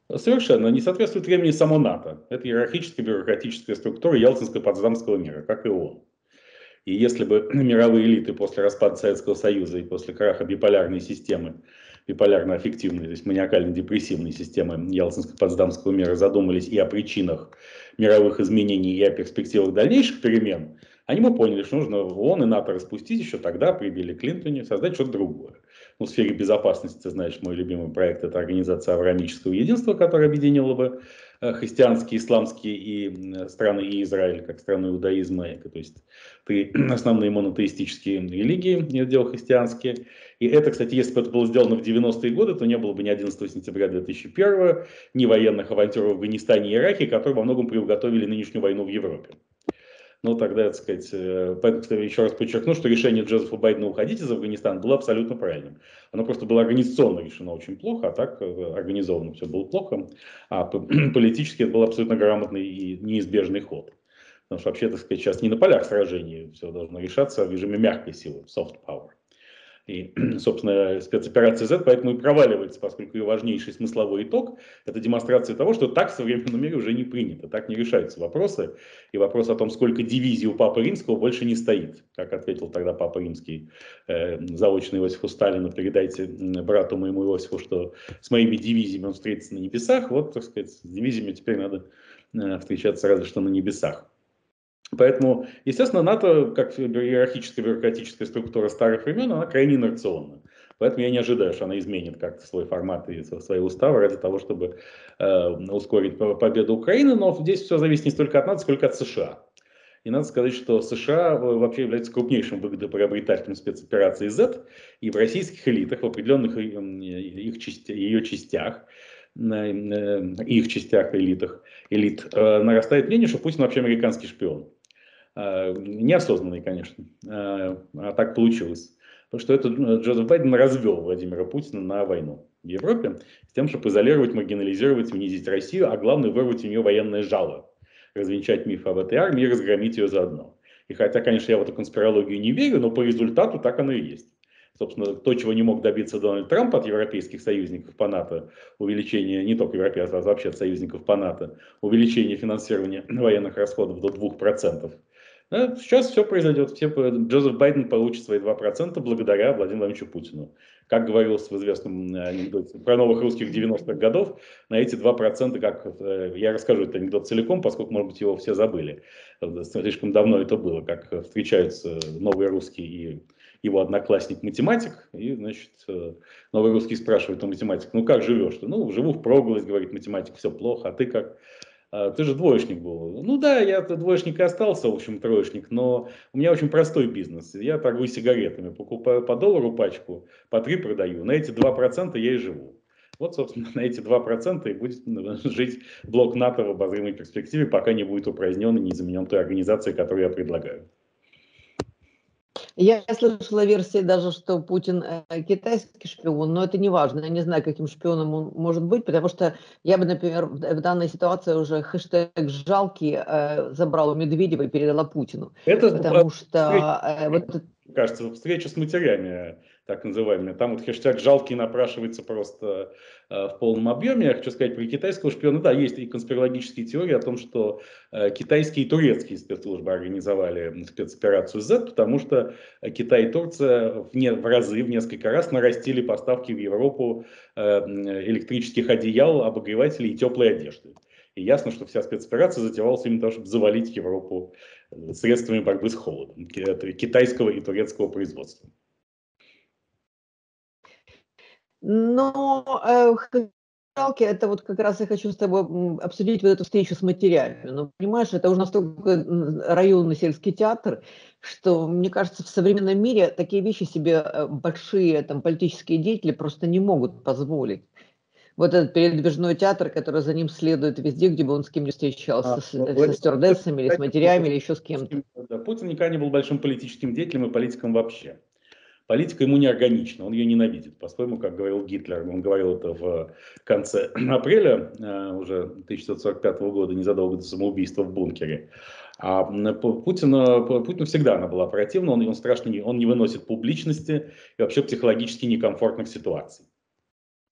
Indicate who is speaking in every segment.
Speaker 1: Совершенно не соответствует времени само НАТО. Это иерархическая бюрократическая структура Ялтинско-Потсдамского мира, как и ООН. И если бы мировые элиты после распада Советского Союза и после краха биполярной системы, биполярно-аффективной, то есть маниакально-депрессивной системы Ялтинско-Потсдамского мира задумались и о причинах мировых изменений, и о перспективах дальнейших перемен, они бы поняли, что нужно ООН и НАТО распустить еще тогда, при Билли Клинтоне, создать что-то другое. Ну, в сфере безопасности, ты знаешь, мой любимый проект — это Организация Авраамического единства, которая объединила бы христианские, исламские и страны, и Израиль, как страны иудаизма, то есть основные монотеистические религии, дело христианские. И это, кстати, если бы это было сделано в 90-е годы, то не было бы ни 11 сентября 2001, ни военных авантюр в Афганистане и Ираке, которые во многом приуготовили нынешнюю войну в Европе. Но тогда, так сказать, поэтому, кстати, еще раз подчеркну, что решение Джозефа Байдена уходить из Афганистана было абсолютно правильным. Оно просто было организационно решено очень плохо, а так организовано все было плохо, а политически это был абсолютно грамотный и неизбежный ход. Потому что вообще, так сказать, сейчас не на полях сражений все должно решаться в режиме мягкой силы, soft power. И, собственно, спецоперация Z поэтому и проваливается, поскольку ее важнейший смысловой итог — это демонстрация того, что так в современном мире уже не принято, так не решаются вопросы. И вопрос о том, сколько дивизий у Папы Римского, больше не стоит. Как ответил тогда Папа Римский заочно Иосифу Сталину: передайте брату моему Иосифу, что с моими дивизиями он встретится на небесах. Вот, так сказать, с дивизиями теперь надо встречаться разве что на небесах. Поэтому, естественно, НАТО, как иерархическая бюрократическая структура старых времен, она крайне инерционна. Поэтому я не ожидаю, что она изменит как-то свой формат и свои уставы ради того, чтобы ускорить победу Украины. Но здесь все зависит не столько от НАТО, сколько от США. И надо сказать, что США вообще является крупнейшим выгодоприобретателем спецоперации Z, и в российских элитах, в определенных ее частях, их частях элит, нарастает мнение, что Путин вообще американский шпион. Неосознанный, конечно, а так получилось. Потому что это Джозеф Байден развел Владимира Путина на войну в Европе с тем, чтобы изолировать, маргинализировать, унизить Россию, а главное — вырвать у нее военное жало, развенчать миф об этой армии и разгромить ее заодно. И хотя, конечно, я в эту конспирологию не верю, но по результату так оно и есть. Собственно, то, чего не мог добиться Дональд Трамп от европейских союзников по НАТО, увеличение не только европейцев, а вообще от союзников по НАТО, увеличение финансирования военных расходов до 2%. Да, сейчас все произойдет. Джозеф Байден получит свои 2% благодаря Владимиру Владимировичу Путину. Как говорилось в известном анекдоте про новых русских 90-х годов, на эти 2%, я расскажу этот анекдот целиком, поскольку, может быть, его все забыли. Слишком давно это было, как встречаются новый русский и его одноклассник-математик, и, значит, новый русский спрашивает у математика: ну как живешь ты? Ну, живу впроголодь, говорит математик, все плохо, а ты как? Ты же двоечник был. Ну да, я двоечник и остался, в общем, троечник, но у меня очень простой бизнес. Я торгую сигаретами, покупаю по доллару пачку, по 3 продаю. На эти 2% я и живу. Вот, собственно, на эти 2% и будет жить блок НАТО в обозримой перспективе, пока не будет упразднен и не заменен той организацией, которую я предлагаю.
Speaker 2: Я слышала версии даже, что Путин китайский шпион, но это не важно. Я не знаю, каким шпионом он может быть, потому что я бы, например, в данной ситуации уже хэштег «жалкий» забрала у Медведева и передала Путину.
Speaker 1: Это
Speaker 2: Потому
Speaker 1: встреча,
Speaker 2: что
Speaker 1: кажется, встреча с матерями, так называемыми. Там вот хэштег «жалкий» напрашивается просто в полном объеме. Я хочу сказать про китайского шпиона. Да, есть и конспирологические теории о том, что китайские и турецкие спецслужбы организовали спецоперацию Z, потому что Китай и Турция в разы, в несколько раз нарастили поставки в Европу электрических одеял, обогревателей и теплой одежды. И ясно, что вся спецоперация затевалась именно для того, чтобы завалить Европу средствами борьбы с холодом китайского и турецкого производства.
Speaker 2: Но жалкий — это вот как раз я хочу с тобой обсудить вот эту встречу с матерями. Ну, понимаешь, это уже настолько районный сельский театр, что, мне кажется, в современном мире такие вещи себе большие там политические деятели просто не могут позволить. Вот этот передвижной театр, который за ним следует везде, где бы он с кем-нибудь встречался, со стюардессами или с матерями, или еще с кем-то.
Speaker 1: Путин никогда не был большим политическим деятелем и политиком вообще. Политика ему неорганична, он ее ненавидит. По-своему, как говорил Гитлер, он говорил это в конце апреля уже 1945 года, незадолго до самоубийства в бункере. А Путину всегда она была противна, он страшно, он не выносит публичности и вообще психологически некомфортных ситуаций.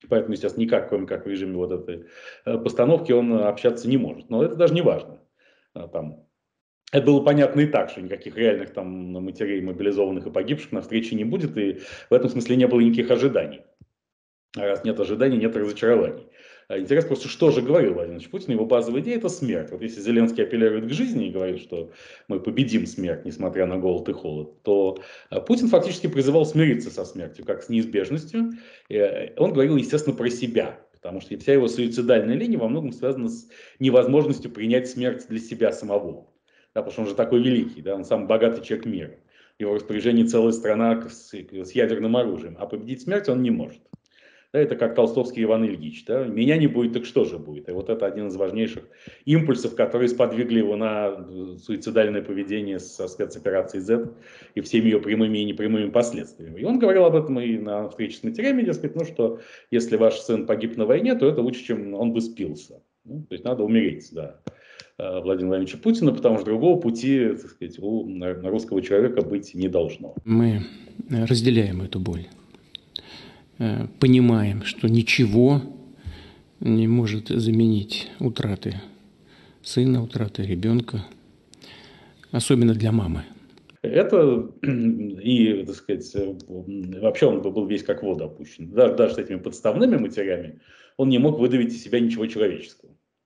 Speaker 1: Поэтому, естественно, никак, кроме как в режиме вот этой постановки, он общаться не может. Но это даже не важно. Там, это было понятно и так, что никаких реальных там матерей мобилизованных и погибших на встрече не будет, и в этом смысле не было никаких ожиданий. А раз нет ожиданий, нет разочарований. Интересно просто, что же говорил Владимир Владимирович Путин. Его базовая идея – это смерть. Вот если Зеленский апеллирует к жизни и говорит, что мы победим смерть, несмотря на голод и холод, то Путин фактически призывал смириться со смертью, как с неизбежностью. Он говорил, естественно, про себя, потому что вся его суицидальная линия во многом связана с невозможностью принять смерть для себя самого. Да, потому что он же такой великий, да, он самый богатый человек мира. В его распоряжении целая страна с ядерным оружием, а победить смерть он не может. Да, это как толстовский Иван Ильич. Да? Меня не будет, так что же будет? И вот это один из важнейших импульсов, которые сподвигли его на суицидальное поведение со спецоперацией Z и всеми ее прямыми и непрямыми последствиями. И он говорил об этом и на встрече с матерями, дескать, ну что, если ваш сын погиб на войне, то это лучше, чем он бы спился. Ну, то есть надо умереть, да. Владимира Владимировича Путина, потому что другого пути, так сказать, у русского человека быть не должно.
Speaker 3: Мы разделяем эту боль. Понимаем, что ничего не может заменить утраты сына, утраты ребенка, особенно для мамы.
Speaker 1: Это и, так сказать, вообще он был весь как в воду опущен. Даже с этими подставными матерями он не мог выдавить из себя ничего человеческого.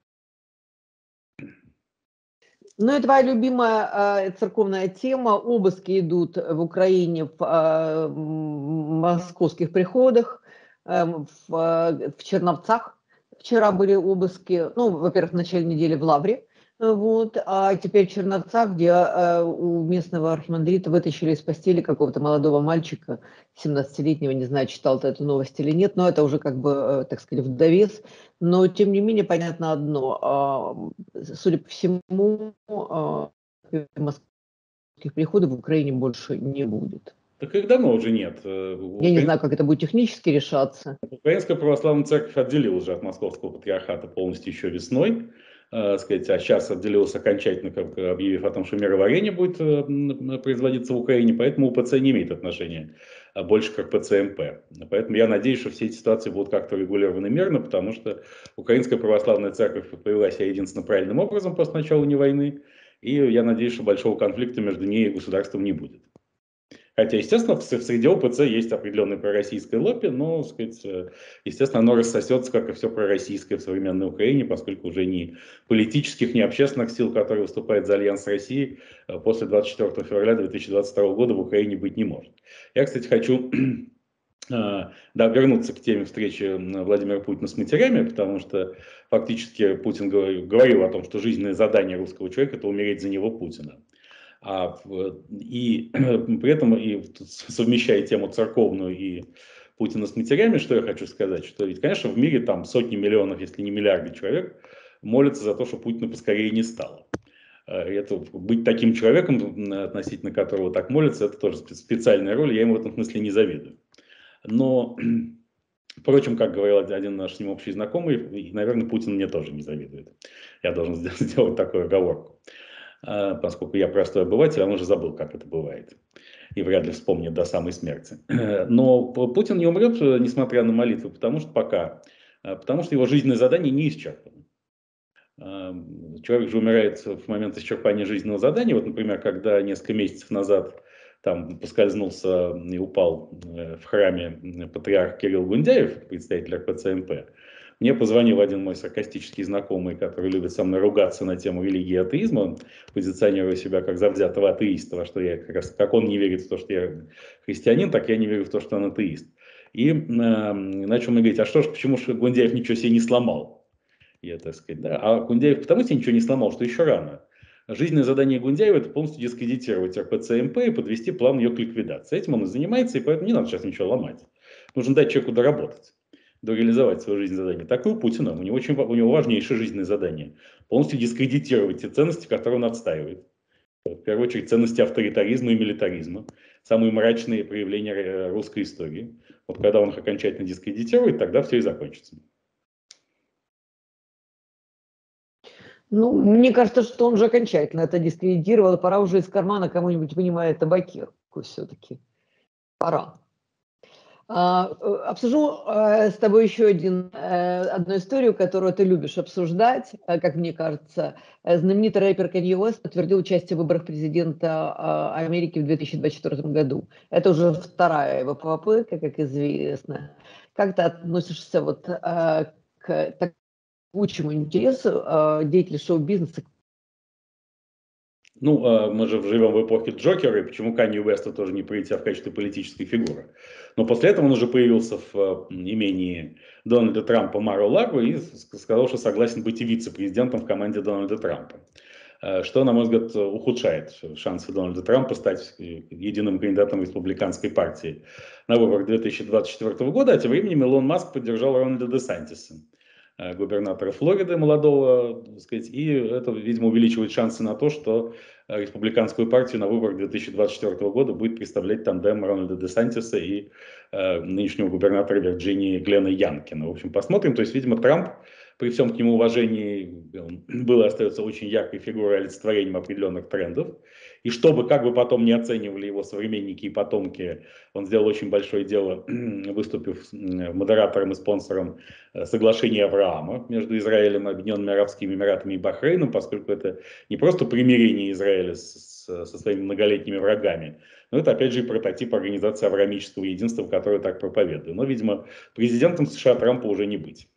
Speaker 2: Ну, это твоя любимая церковная тема. Обыски идут в Украине в московских приходах, в Черновцах. Вчера были обыски, ну, во-первых, в начале недели в Лавре, вот, а теперь в Черновцах, где у местного архимандрита вытащили из постели какого-то молодого мальчика, 17-летнего, не знаю, читал ты эту новость или нет, но это уже как бы, так сказать, в довес. Но, тем не менее, понятно одно. Судя по всему, московских приходов в Украине больше не будет.
Speaker 1: Так их давно уже нет.
Speaker 2: Я не знаю, как это будет технически решаться.
Speaker 1: Украинская православная церковь отделилась уже от московского патриархата полностью еще весной. Сказать, а сейчас отделилась окончательно, как объявив о том, что мироварение будет производиться в Украине, поэтому УПЦ не имеет отношения больше к РПЦ-МП. Поэтому я надеюсь, что все эти ситуации будут как-то регулированы мирно, потому что Украинская православная церковь повела себя единственно правильным образом после начала войны, и я надеюсь, что большого конфликта между ней и государством не будет. Хотя, естественно, в среде ОПЦ есть определенное пророссийское лобби, но, сказать, естественно, оно рассосется, как и все пророссийское в современной Украине, поскольку уже ни политических, ни общественных сил, которые выступают за альянс России, после 24 февраля 2022 года в Украине быть не может. Я, кстати, хочу вернуться к теме встречи Владимира Путина с матерями, потому что фактически Путин говорил о том, что жизненное задание русского человека – это умереть за него, Путина. И при этом, и совмещая тему церковную и Путина с матерями, что я хочу сказать, что ведь, конечно, в мире там сотни миллионов, если не миллиарды человек молятся за то, что Путина поскорее не стало. Это, быть таким человеком, относительно которого так молятся, это тоже специальная роль, я ему в этом смысле не завидую. Но, впрочем, как говорил один наш с ним общий знакомый, наверное, Путин мне тоже не завидует. Я должен сделать такую оговорку. Поскольку я простой обыватель, он уже забыл, как это бывает. И вряд ли вспомнит до самой смерти. Но Путин не умрет, несмотря на молитвы, потому что его жизненное задание не исчерпано. Человек же умирает в момент исчерпания жизненного задания. Вот, например, когда несколько месяцев назад там поскользнулся и упал в храме патриарх Кирилл Гундяев, представитель РПЦ-МП, мне позвонил один мой саркастический знакомый, который любит со мной ругаться на тему религии и атеизма, позиционируя себя как завзятого атеиста, во что я как он не верит в то, что я христианин, так я не верю в то, что он атеист. И начал мне говорить, а что ж, почему же Гундяев ничего себе не сломал? Я, так сказать, да. А Гундяев потому себе ничего не сломал, что еще рано. Жизненное задание Гундяева – это полностью дискредитировать РПЦ-МП и подвести план ее к ликвидации. Этим он и занимается, и поэтому не надо сейчас ничего ломать. Нужно дать человеку доработать, дореализовать свое жизненное задание. Так и у Путина. У него важнейшее жизненное задание – полностью дискредитировать те ценности, которые он отстаивает. В первую очередь ценности авторитаризма и милитаризма. Самые мрачные проявления русской истории. Вот когда он их окончательно дискредитирует, тогда все и закончится.
Speaker 2: Ну, мне кажется, что он уже окончательно это дискредитировал. Пора уже из кармана кому-нибудь вынимать табакерку все-таки. Пора. Обсужу с тобой еще одну историю, которую ты любишь обсуждать, как мне кажется. Знаменитый рэпер Канье Уэст подтвердил участие в выборах президента Америки в 2024 году. Это уже вторая его попытка, как известно. Как ты относишься вот к такому интересу деятелей шоу-бизнеса?
Speaker 1: Ну, мы же живем в эпохе Джокера, и почему Канье Уэста тоже не прийти в качестве политической фигуры. Но после этого он уже появился в имении Дональда Трампа Маро-Лаго и сказал, что согласен быть и вице-президентом в команде Дональда Трампа. Что, на мой взгляд, ухудшает шансы Дональда Трампа стать единым кандидатом республиканской партии на выборах 2024 года. А тем временем Илон Маск поддержал Рональда де Сантиса, губернатора Флориды молодого, так сказать, и это, видимо, увеличивает шансы на то, что республиканскую партию на выборах 2024 года будет представлять тандем Рональда де Сантиса и нынешнего губернатора Вирджинии Глена Янкина. В общем, посмотрим. То есть, видимо, Трамп, при всем к нему уважении, был и остается очень яркой фигурой, олицетворением определенных трендов. И чтобы, как бы потом не оценивали его современники и потомки, он сделал очень большое дело, выступив модератором и спонсором соглашения Авраама между Израилем, Объединенными Арабскими Эмиратами и Бахрейном, поскольку это не просто примирение Израиля со своими многолетними врагами, но это, опять же, и прототип организации авраамического единства, которую так проповедую. Но, видимо, президентом США Трампа уже не быть.